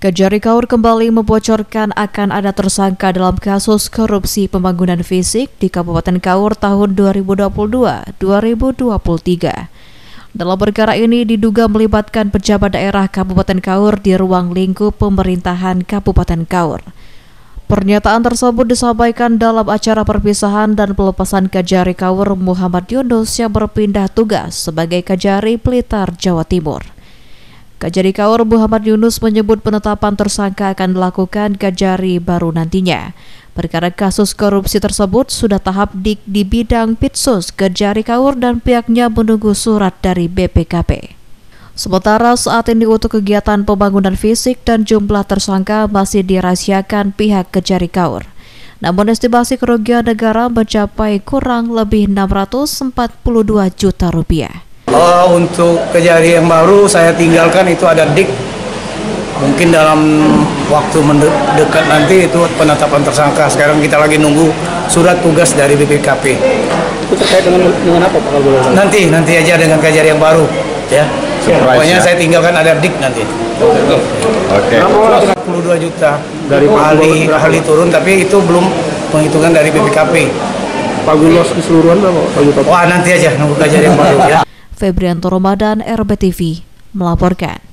Kejari Kaur kembali membocorkan akan ada tersangka dalam kasus korupsi pembangunan fisik di Kabupaten Kaur tahun 2022-2023. Dalam perkara ini diduga melibatkan pejabat daerah Kabupaten Kaur di ruang lingkup pemerintahan Kabupaten Kaur. Pernyataan tersebut disampaikan dalam acara perpisahan dan pelepasan Kejari Kaur Muhammad Yunus yang berpindah tugas sebagai Kejari Blitar, Jawa Timur. Kejari Kaur Muhammad Yunus menyebut penetapan tersangka akan dilakukan Kejari baru nantinya. Perkara kasus korupsi tersebut sudah tahap di bidang Pitsus Kejari Kaur dan pihaknya menunggu surat dari BPKP. Sementara saat ini untuk kegiatan pembangunan fisik dan jumlah tersangka masih dirahasiakan pihak Kejari Kaur. Namun estimasi kerugian negara mencapai kurang lebih 642 juta rupiah. Untuk Kejari yang baru saya tinggalkan itu ada dik. Mungkin dalam waktu mendekat nanti itu penetapan tersangka. Sekarang kita lagi nunggu surat tugas dari BPKP. Itu terkait dengan apa Pak? Nanti aja dengan Kejari yang baru, ya. Pokoknya saya tinggalkan ada dik nanti. Oke. 42 juta dari ahli turun, tapi itu belum penghitungan dari BPKP. Pak Gulos keseluruhan berapa? Wah, nanti aja nunggu Kejari yang baru, ya. Febrianto Ramadan, RBTV, melaporkan.